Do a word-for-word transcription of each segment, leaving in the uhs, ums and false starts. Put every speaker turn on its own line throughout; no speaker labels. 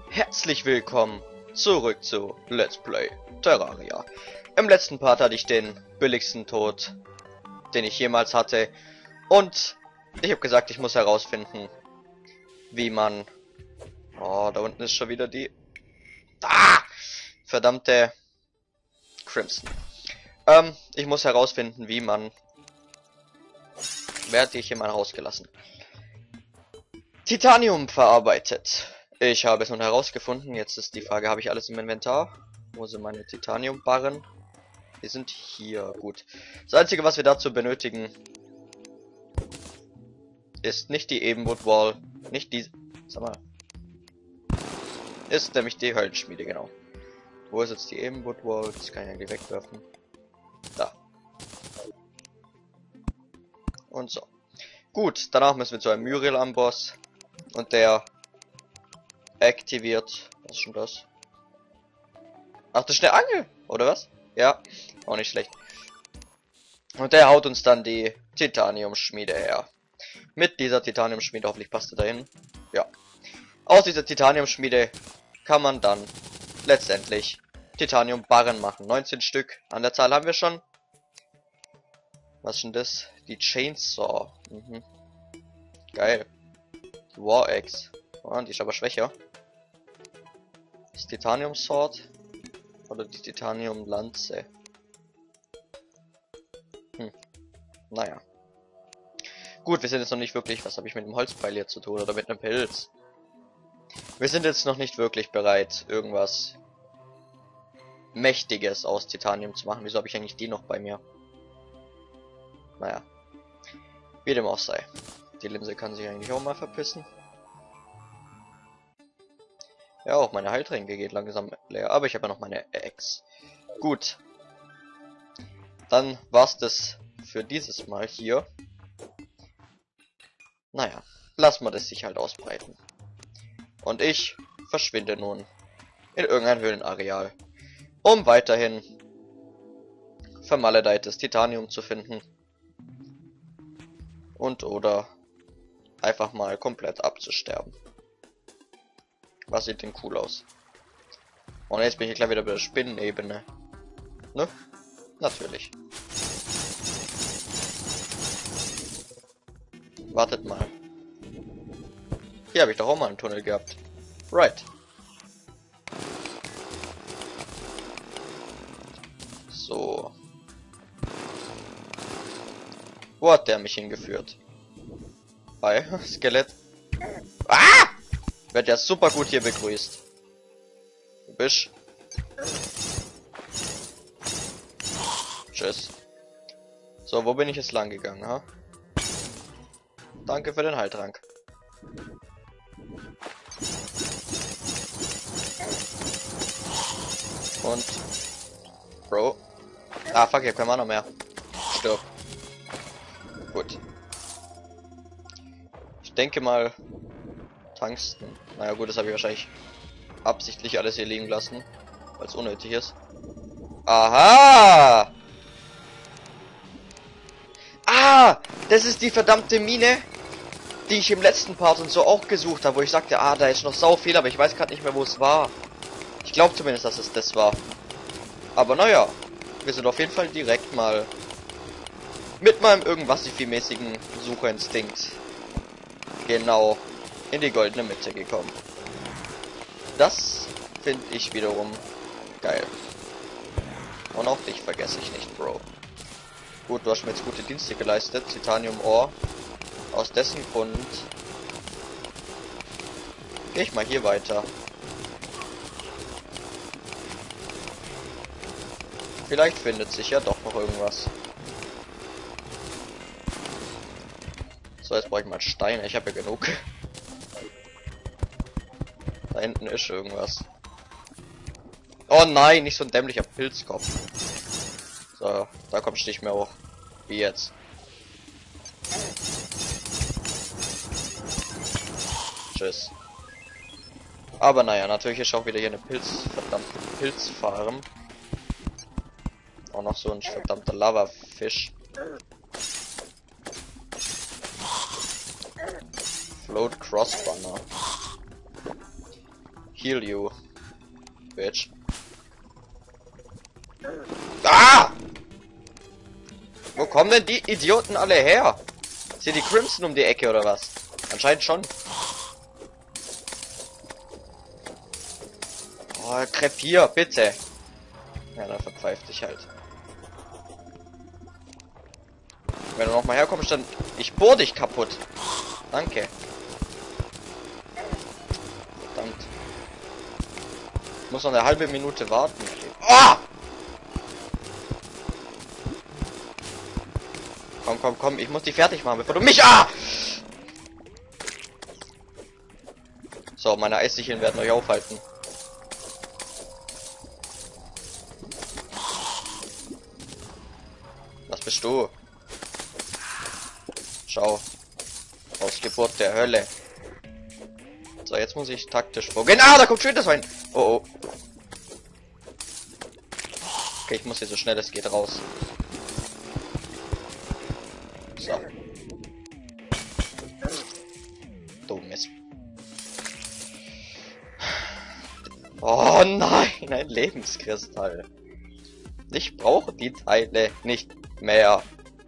Herzlich willkommen zurück zu Let's Play Terraria. Im letzten Part hatte ich den billigsten Tod, den ich jemals hatte. Und ich habe gesagt, ich muss herausfinden, wie man... Oh, da unten ist schon wieder die... Ah! Verdammte Crimson. Ähm, ich muss herausfinden, wie man... Wer hat die hier mal rausgelassen? Titanium verarbeitet. Ich habe es nun herausgefunden. Jetzt ist die Frage, habe ich alles im Inventar? Wo sind meine Titaniumbarren? Die sind hier. Gut. Das Einzige, was wir dazu benötigen, ist nicht die Ebenwood Wall. Nicht die... Sag mal. Ist nämlich die Höllenschmiede, genau. Wo ist jetzt die Ebenwood Wall? Das kann ich eigentlich wegwerfen. Da. Und so. Gut, danach müssen wir zu einem Muriel-Amboss. Und der aktiviert... Was ist schon das? Ach, das ist eine Angel, oder was? Ja, auch nicht schlecht. Und der haut uns dann die Titanium-Schmiede her. Mit dieser Titanium-Schmiede, hoffentlich passt er dahin. Ja. Aus dieser Titanium-Schmiede kann man dann letztendlich Titanium-Barren machen. neunzehn Stück an der Zahl haben wir schon. Was ist denn das? Die Chainsaw. Mhm. Geil. Die War Axe. Oh, die ist aber schwächer. Das Titanium Sword. Oder die Titanium Lanze. Hm. Naja. Gut, wir sind jetzt noch nicht wirklich... Was habe ich mit dem Holzpfeil hier zu tun? Oder mit einem Pilz? Wir sind jetzt noch nicht wirklich bereit, irgendwas Mächtiges aus Titanium zu machen. Wieso habe ich eigentlich die noch bei mir? Naja. Wie dem auch sei. Die Linse kann sich eigentlich auch mal verpissen. Ja, auch meine Heiltränke geht langsam leer. Aber ich habe ja noch meine Ex. Gut. Dann war's das für dieses Mal hier. Naja. Lassen wir das sich halt ausbreiten. Und ich verschwinde nun in irgendein Höhlenareal. Um weiterhin vermaledeites Titanium zu finden. Und oder einfach mal komplett abzusterben. Was sieht denn cool aus? Und jetzt bin ich gleich wieder bei der Spinnenebene. Ne? Natürlich. Wartet mal. Hier habe ich doch auch mal einen Tunnel gehabt. Right. So. Wo hat der mich hingeführt? Hi, Skelett. Ah! Wird ja super gut hier begrüßt. Du bist. Tschüss. So, wo bin ich jetzt lang gegangen, ha? Danke für den Heiltrank. Und... Bro. Ah, fuck, ich hab kein Mana mehr. Stirb. Gut. Ich denke mal... Tungsten. Naja gut, das habe ich wahrscheinlich absichtlich alles hier liegen lassen, weil es unnötig ist. Aha! Ah! Das ist die verdammte Mine, die ich im letzten Part und so auch gesucht habe, wo ich sagte, ah, da ist noch sau viel, aber ich weiß gerade nicht mehr, wo es war. Ich glaube zumindest, dass es das war. Aber naja, wir sind auf jeden Fall direkt mal mit meinem irgendwas mäßigen Sucherinstinkt genau in die goldene Mitte gekommen. Das finde ich wiederum geil. Und auch dich vergesse ich nicht, Bro. Gut, du hast mir jetzt gute Dienste geleistet. Titanium Ore. Aus dessen Grund gehe ich mal hier weiter. Vielleicht findet sich ja doch noch irgendwas. So, jetzt brauche ich mal Steine. Ich habe ja genug. Da hinten ist irgendwas. Oh nein, nicht so ein dämlicher Pilzkopf. So, da kommst du nicht mehr hoch. Wie jetzt. Tschüss. Aber naja, natürlich ist auch wieder hier eine Pilz, verdammte Pilzfarm. Auch noch so ein verdammter Lavafisch. Float Crossbanner. Heal you. Bitch. Ah! Wo kommen denn die Idioten alle her? Ist hier die Crimson um die Ecke oder was? Anscheinend schon. Oh, krepier, bitte. Ja, dann verpfeift dich halt. Wenn du noch mal herkommst, dann... Ich bohr dich kaputt. Danke. Verdammt. Ich muss noch eine halbe Minute warten. Ah! Komm, komm, komm. Ich muss die fertig machen, bevor du mich... Ah! So, meine Eissicheln werden euch aufhalten. Was bist du? Schau. Ausgeburt der Hölle. So, jetzt muss ich taktisch vorgehen. Ah, da kommt schon das rein. Oh, oh. Okay, ich muss hier so schnell es geht raus. So. Dummes. Oh nein, ein Lebenskristall. Ich brauche die Teile nicht mehr.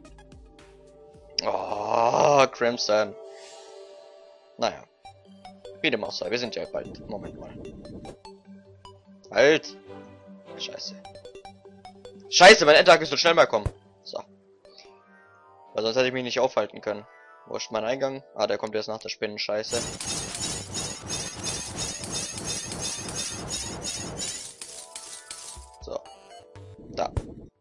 Oh, Crimson. Naja. Wie dem auch sei, wir sind ja bald. Moment mal. Halt. Scheiße. Scheiße, mein Endtag ist so schnell mal kommen. So. Weil sonst hätte ich mich nicht aufhalten können. Wo ist mein Eingang? Ah, der kommt jetzt nach der Spinnenscheiße. So. Da.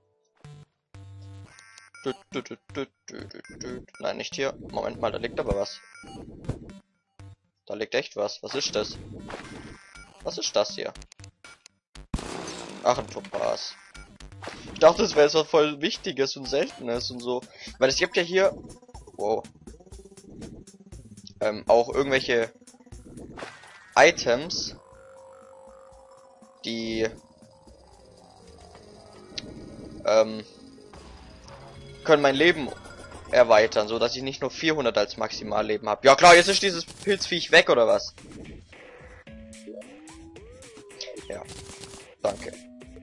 Nein, nicht hier. Moment mal, da liegt aber was. Da liegt echt was. Was ist das? Was ist das hier? Ach, ein Topaz. Ich dachte, das wäre so voll Wichtiges und Seltenes und so. Weil es gibt ja hier... Wow. Ähm, auch irgendwelche Items, die... Ähm... können mein Leben erweitern, so dass ich nicht nur vierhundert als Maximalleben habe. Ja klar, jetzt ist dieses Pilzviech weg oder was? Ja, danke.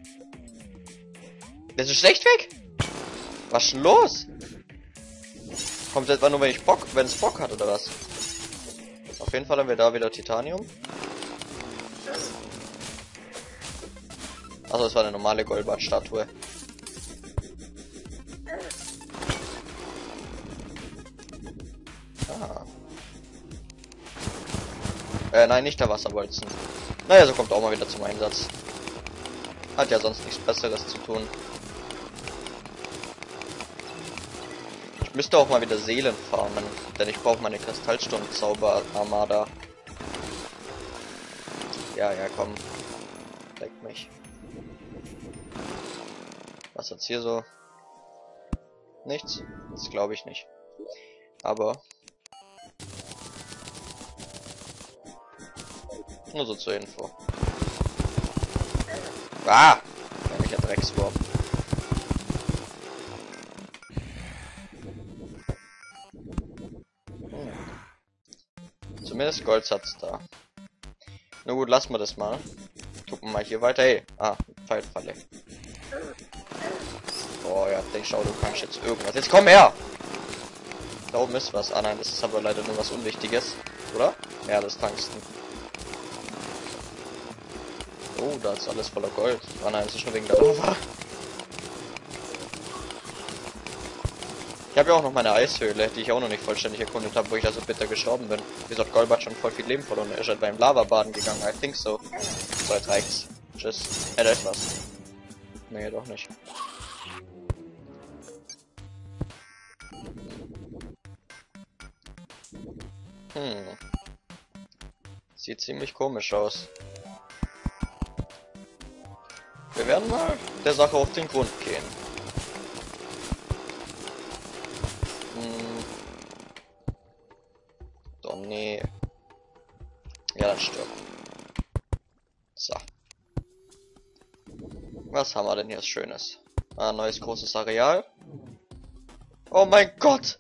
Das ist echt weg? Was ist denn los? Kommt etwa nur, wenn ich Bock, wenn es Bock hat oder was? Auf jeden Fall haben wir da wieder Titanium. Also es war eine normale Golbat-Statue. Ah. Äh, nein, nicht der Wasserbolzen. Naja, so kommt auch mal wieder zum Einsatz. Hat ja sonst nichts Besseres zu tun. Ich müsste auch mal wieder Seelen farmen, denn ich brauche meine Kristallsturm-Zauber-Armada. Ja, ja, komm. Leck mich. Was hat's hier so? Nichts? Das glaube ich nicht. Aber... nur so zur Info. Ah! Welcher Dreckswurm. Hm. Zumindest Goldsatz da. Na gut, lassen wir das mal. Gucken wir mal hier weiter. Hey, ah, Pfeilfalle. Oh ja, denk, schau, du kannst jetzt irgendwas. Jetzt komm her! Da oben ist was. Ah nein, das ist aber leider nur was Unwichtiges. Oder? Ja, das Tungsten. Oh, da ist alles voller Gold. Ah nein, das ist schon wegen der Lava. Ich habe ja auch noch meine Eishöhle, die ich auch noch nicht vollständig erkundet habe, wo ich also bitter gestorben bin. Wieso hat Golbat schon voll viel Leben verloren? Er ist halt beim Lavabaden gegangen, I think so. So, jetzt reicht's. Tschüss. Äh, da ist was. Nee, doch nicht. Hm. Sieht ziemlich komisch aus. Wir werden mal der Sache auf den Grund gehen. Hm. Doch nee. Ja, dann stirb. So. Was haben wir denn hier Schönes? Ah, neues großes Areal. Oh mein Gott!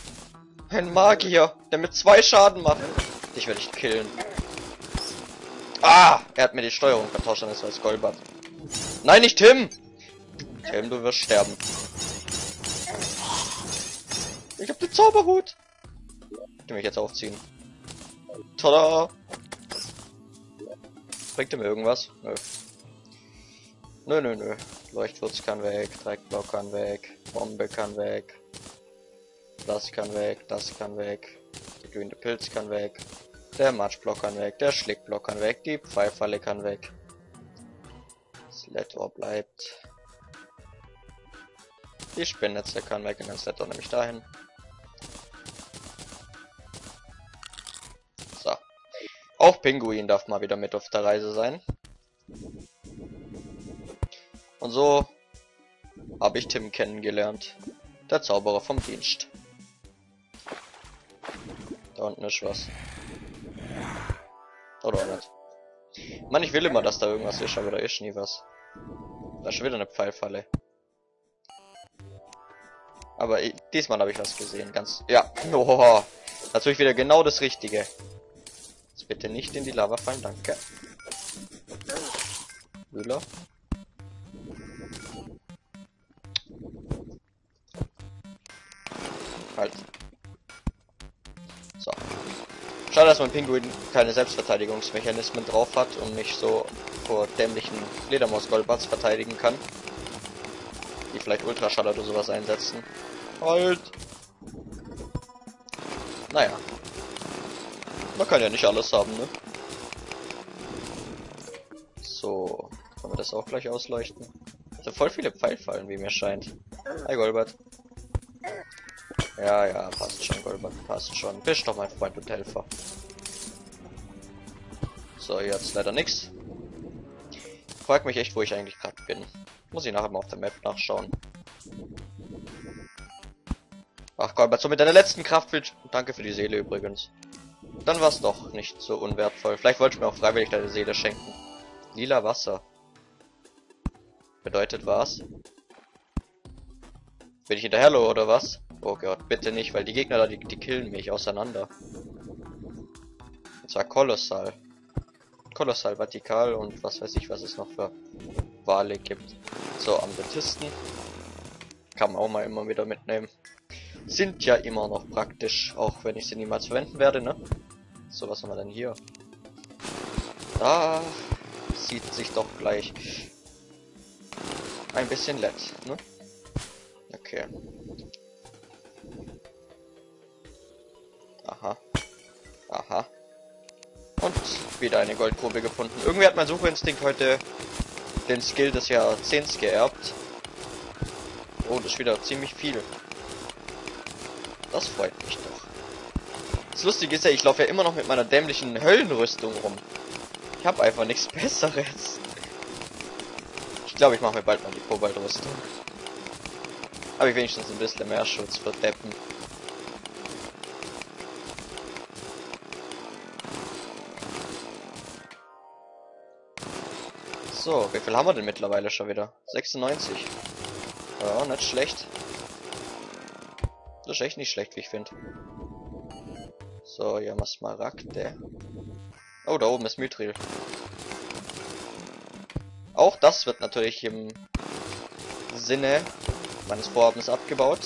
Ein Magier, der mit zwei Schaden macht. Dich werde ich killen. Ah! Er hat mir die Steuerung vertauscht, dann ist es Golbat. Nein, nicht Tim! Tim, du wirst sterben. Ich hab den Zauberhut. Den will ich jetzt aufziehen. Tada! Bringt er mir irgendwas? Nö. Nö, nö, nö. Leuchtwurz kann weg, Dreckblock kann weg, Bombe kann weg. Das kann weg, das kann weg. Der grüne Pilz kann weg. Der Matschblock kann weg, der Schlickblock kann weg, die Pfeilfalle kann weg. Sletor bleibt. Die Spinnnetze kann weg und dann Sletor nämlich dahin. So. Auch Pinguin darf mal wieder mit auf der Reise sein. Und so habe ich Tim kennengelernt. Der Zauberer vom Dienst. Da unten ist was. Oder auch nicht. Mann, ich will immer, dass da irgendwas ist, aber da ist nie was. Da ist schon wieder eine Pfeilfalle. Aber ich, diesmal habe ich was gesehen. Ganz. Ja. Oh, natürlich wieder genau das Richtige. Jetzt bitte nicht in die Lava fallen, danke. Müller. Halt. So. Schade, dass mein Pinguin keine Selbstverteidigungsmechanismen drauf hat und nicht so vor dämlichen Fledermaus-Golbats verteidigen kann. Die vielleicht Ultraschall oder sowas einsetzen. Halt! Naja. Man kann ja nicht alles haben, ne? So. Können wir das auch gleich ausleuchten? Also voll viele Pfeilfallen, wie mir scheint. Hi Golbat. Ja, ja, passt schon, Golbat, passt schon. Bist doch mein Freund und Helfer. So, jetzt leider nix. Frag mich echt, wo ich eigentlich gerade bin. Muss ich nachher mal auf der Map nachschauen. Ach Golbat, so mit deiner letzten Kraft. Danke für die Seele übrigens. Dann war es doch nicht so unwertvoll. Vielleicht wollte ich mir auch freiwillig deine Seele schenken. Lila Wasser. Bedeutet was? Bin ich hinterherlo oder was? Oh Gott, bitte nicht, weil die Gegner da, die, die killen mich auseinander. Und zwar kolossal. Kolossal, vertikal und was weiß ich, was es noch für Wale gibt. So, Amethysten. Kann man auch mal immer wieder mitnehmen. Sind ja immer noch praktisch, auch wenn ich sie niemals verwenden werde, ne? So, was haben wir denn hier? Da sieht sich doch gleich ein bisschen lett, ne? Okay. Aha. Aha. Und wieder eine Goldgrube gefunden. Irgendwie hat mein Suchinstinkt heute den Skill des Jahrzehnts geerbt. Oh, das ist wieder ziemlich viel. Das freut mich doch. Das Lustige ist ja, ich laufe ja immer noch mit meiner dämlichen Höllenrüstung rum. Ich habe einfach nichts Besseres. Ich glaube, ich mache mir bald mal die Kobaltrüstung. Habe ich wenigstens ein bisschen mehr Schutz für Deppen. So, wie viel haben wir denn mittlerweile schon wieder? sechsundneunzig. Ja, nicht schlecht. Das ist echt nicht schlecht, wie ich finde. So, hier haben wir Smaragde. Oh, da oben ist Mithril. Auch das wird natürlich im Sinne meines Vorhabens abgebaut.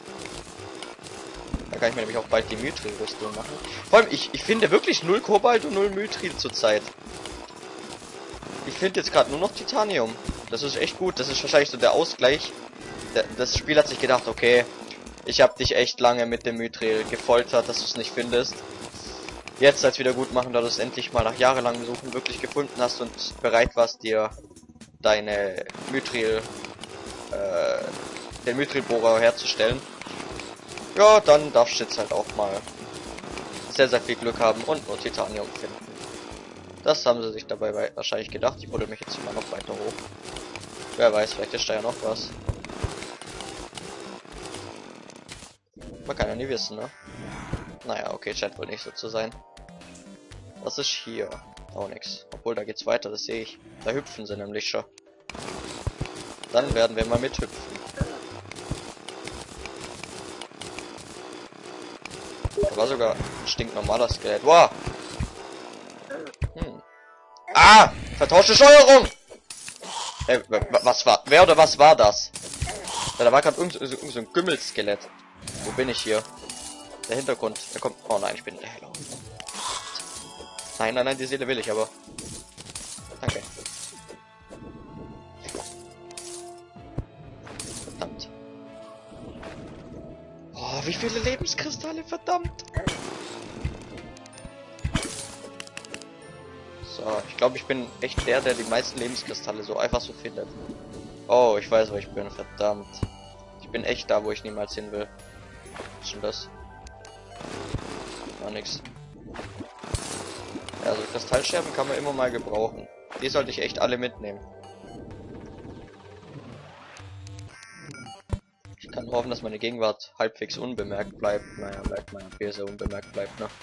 Da kann ich mir nämlich auch bald die Mithril-Rüstung machen. Vor allem, ich, ich finde wirklich null Kobalt und null Mithril zurzeit. Ich finde jetzt gerade nur noch Titanium. Das ist echt gut. Das ist wahrscheinlich so der Ausgleich. Das Spiel hat sich gedacht, okay, ich habe dich echt lange mit dem Mithril gefoltert, dass du es nicht findest. Jetzt soll es wieder gut machen, da du es endlich mal nach jahrelangem Suchen wirklich gefunden hast und bereit warst, dir deine Mithril, äh, den Mithrilbohrer herzustellen. Ja, dann darfst du jetzt halt auch mal sehr, sehr viel Glück haben und nur Titanium finden. Das haben sie sich dabei wahrscheinlich gedacht. Ich buddel mich jetzt immer noch weiter hoch. Wer weiß, vielleicht ist da ja noch was. Man kann ja nie wissen, ne? Naja, okay, scheint wohl nicht so zu sein. Was ist hier? Auch nix. Obwohl, da geht's weiter, das sehe ich. Da hüpfen sie nämlich schon. Dann werden wir mal mithüpfen. Da war sogar ein stinknormaler Skelett. Wow! Hm. Ah! Vertauschte Steuerung! Äh, was war... Wer oder was war das? Ja, da war gerade irgend, irgend so ein Gümmelskelett. Wo bin ich hier? Der Hintergrund. Der kommt... Oh nein, ich bin... Hello. Nein, nein, nein, die Seele will ich aber. Danke. Verdammt. Oh, wie viele Lebenskristalle, verdammt. So, ich glaube, ich bin echt der, der die meisten Lebenskristalle so einfach so findet. Oh, ich weiß, wo ich bin, verdammt. Ich bin echt da, wo ich niemals hin will. Was ist denn das? War nix. Ja, also Kristallscherben kann man immer mal gebrauchen. Die sollte ich echt alle mitnehmen. Ich kann hoffen, dass meine Gegenwart halbwegs unbemerkt bleibt. Naja, bleibt mein P S unbemerkt bleibt, ne?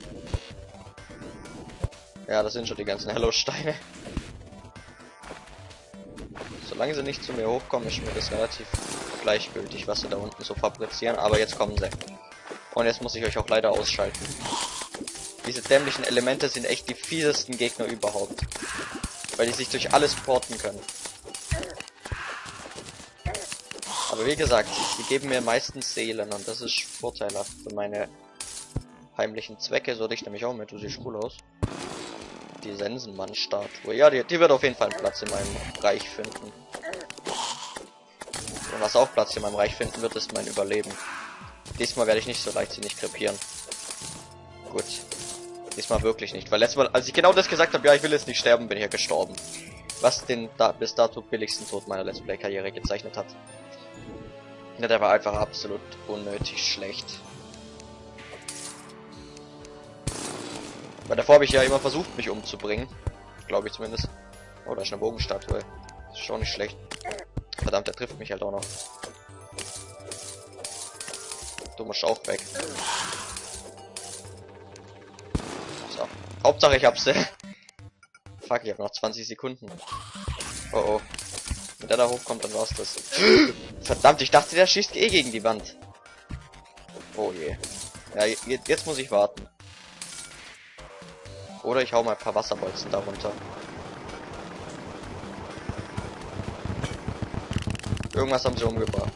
Ja, das sind schon die ganzen Hello-Steine. Solange sie nicht zu mir hochkommen, ist mir das relativ gleichgültig, was sie da unten so fabrizieren. Aber jetzt kommen sie. Und jetzt muss ich euch auch leider ausschalten. Diese dämlichen Elemente sind echt die fiesesten Gegner überhaupt. Weil die sich durch alles porten können. Aber wie gesagt, die geben mir meistens Seelen und das ist vorteilhaft für meine heimlichen Zwecke. So dich nämlich auch mit, du siehst cool aus. Die Sensenmann-Statue. Ja, die, die wird auf jeden Fall einen Platz in meinem Reich finden. Und was auch Platz in meinem Reich finden wird, ist mein Überleben. Diesmal werde ich nicht so leichtsinnig krepieren. Gut. Diesmal wirklich nicht. Weil letztes Mal, als ich genau das gesagt habe, ja, ich will jetzt nicht sterben, bin ich ja gestorben. Was den da bis dato billigsten Tod meiner Let's Play-Karriere gezeichnet hat. Ja, der war einfach absolut unnötig schlecht. Weil davor habe ich ja immer versucht, mich umzubringen. Glaube ich zumindest. Oh, da ist eine Bogenstatue. Ist schon nicht schlecht. Verdammt, der trifft mich halt auch noch. Du musst auch weg. So. Hauptsache ich hab's. Fuck, ich habe noch zwanzig Sekunden. Oh oh. Wenn der da hochkommt, dann war's das. Verdammt, ich dachte, der schießt eh gegen die Wand. Oh je. Ja, jetzt, jetzt muss ich warten. Oder ich hau mal ein paar Wasserbolzen darunter. Irgendwas haben sie umgebracht.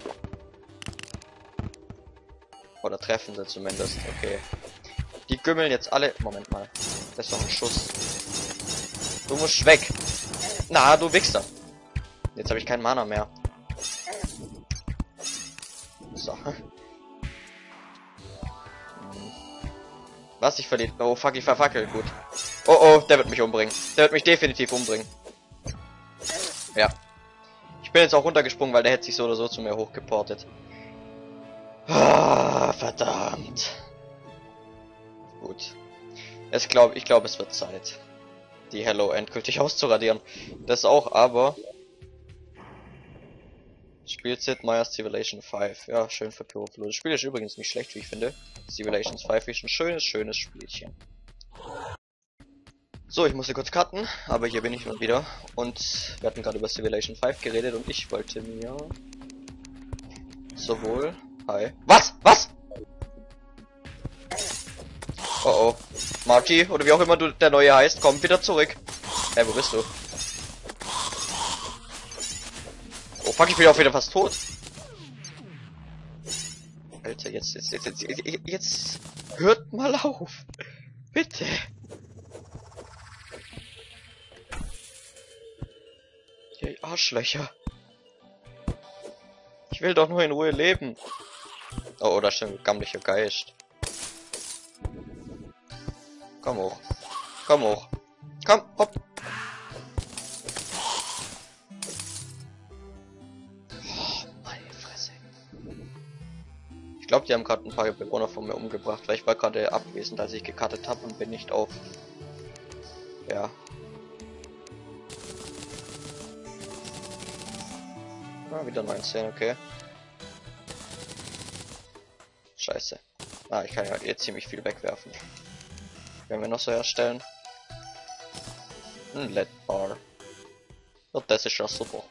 Oder treffen sie zumindest. Okay. Die gümmeln jetzt alle... Moment mal. Das ist doch ein Schuss. Du musst weg. Na, du Wichser. Jetzt habe ich keinen Mana mehr. So. Was? Ich verliere... Oh, fuck, ich verfackelt. Gut. Oh, oh, der wird mich umbringen. Der wird mich definitiv umbringen. Ja. Ich bin jetzt auch runtergesprungen, weil der hätte sich so oder so zu mir hochgeportet. Ah, verdammt. Gut. Es glaub, ich glaube, es wird Zeit, die Hello endgültig auszuradieren. Das auch, aber... Spielzeit neuer Civilization fünf. Ja, schön für Pyroflo. Das Spiel ist übrigens nicht schlecht, wie ich finde. Civilization fünf ist ein schönes, schönes Spielchen. So, ich musste kurz cutten, aber hier bin ich schon wieder. Und wir hatten gerade über Civilization fünf geredet und ich wollte mir... sowohl... Hi. Was? Was? Oh oh. Marty, oder wie auch immer du der neue heißt, komm wieder zurück. Hey, wo bist du? Oh fuck, ich bin auch wieder fast tot. Alter, jetzt, jetzt, jetzt, jetzt, jetzt, jetzt hört mal auf. Bitte. Ihr Arschlöcher. Ich will doch nur in Ruhe leben. Oh, oh, da ist ein gammeliger Geist. Komm hoch. Komm hoch. Komm, hopp. Oh, meine Fresse. Ich glaube, die haben gerade ein paar Bewohner von mir umgebracht, weil ich war gerade abwesend, als ich gecuttet habe und bin nicht auf... Ja. Ah, wieder neunzehn, okay. Scheiße. Ah, ich kann ja jetzt ziemlich viel wegwerfen. Werden wir noch so herstellen? Ein L E D-Bar. Und das ist ja super.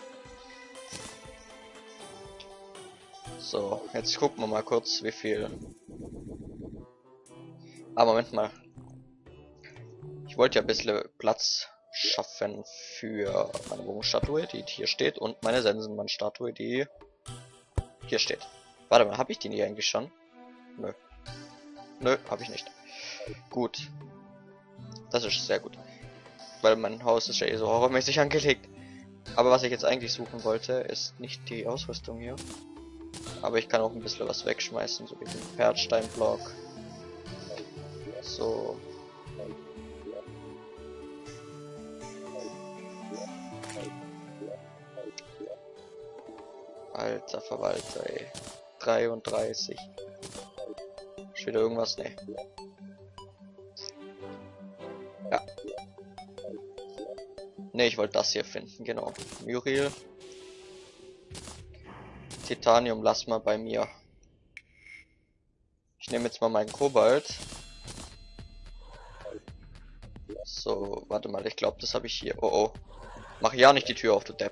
So, jetzt gucken wir mal kurz, wie viel... Ah, Moment mal. Ich Ich wollte ja ein bisschen Platz schaffen für meine Bogenstatue, die hier steht, und meine Sensenmann-Statue, die hier steht. Warte mal, habe ich die nicht eigentlich schon? Nö. Nö, habe ich nicht. Gut. Das ist sehr gut. Weil mein Haus ist ja eh so horrormäßig angelegt. Aber was ich jetzt eigentlich suchen wollte, ist nicht die Ausrüstung hier. Aber ich kann auch ein bisschen was wegschmeißen, so wie den Pferdsteinblock. So. Alter Verwalter, ey. dreiunddreißig. Ist wieder irgendwas? Ne. Ja. Ne, ich wollte das hier finden, genau. Muriel. Titanium lass mal bei mir. Ich nehme jetzt mal meinen Kobalt. So, warte mal, ich glaube, das habe ich hier. Oh oh. Mach ja nicht die Tür auf, du Depp.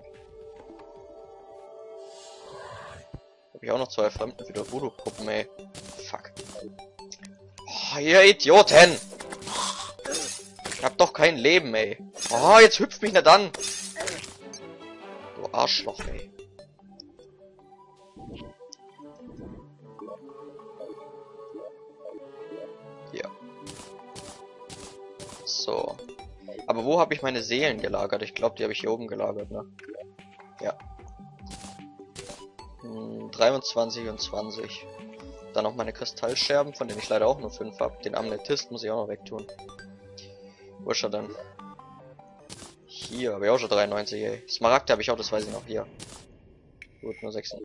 Habe ich auch noch zwei Fremden wieder Voodoo-Puppen, ey. Fuck. Oh, ihr Idioten! Ich hab doch kein Leben, ey. Oh, jetzt hüpft mich nicht an. Du Arschloch, ey. Hier. So. Aber wo habe ich meine Seelen gelagert? Ich glaube, die habe ich hier oben gelagert, ne? Ja. Hm, dreiundzwanzig und zwanzig. Dann noch meine Kristallscherben, von denen ich leider auch nur fünf habe. Den Amethyst muss ich auch noch wegtun. Wo ist er denn? Hier, habe ich auch schon dreiundneunzig, ey. Smaragd habe ich auch, das weiß ich noch, hier. Gut, nur sechs.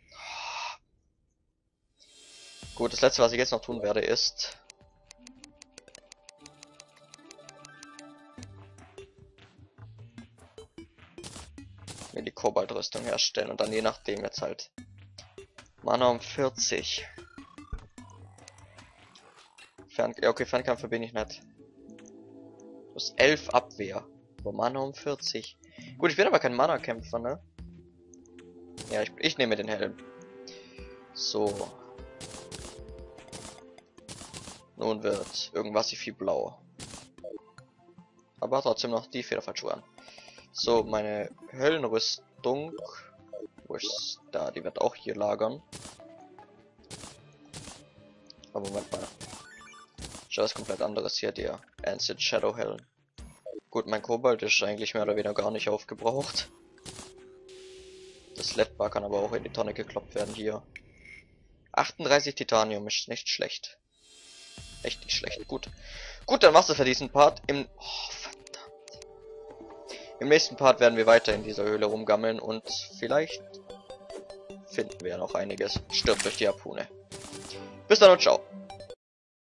Gut, das letzte, was ich jetzt noch tun werde, ist... mir die Kobaltrüstung herstellen und dann je nachdem jetzt halt... Mana um vierzig. Fern ja, okay, Fernkampf bin ich nicht. Plus elf Abwehr. Aber Mana um vierzig. Gut, ich bin aber kein Mana-Kämpfer, ne? Ja, ich, ich nehme den Helm. So. Nun wird irgendwas viel blau. Aber trotzdem noch die Federfallschuhe an. So, meine Höllenrüstung. Wo ist da? Die wird auch hier lagern. Aber Moment mal. Schon was komplett anderes hier, der Ancient Shadow Helm. Gut, mein Kobalt ist eigentlich mehr oder weniger gar nicht aufgebraucht. Das L E D-Bar kann aber auch in die Tonne gekloppt werden hier. achtunddreißig Titanium ist nicht schlecht. Echt nicht schlecht. Gut. Gut, dann war's das für diesen Part. Im... Oh, verdammt. Im nächsten Part werden wir weiter in dieser Höhle rumgammeln und vielleicht finden wir noch einiges. Stirbt durch die Harpune. Bis dann und ciao.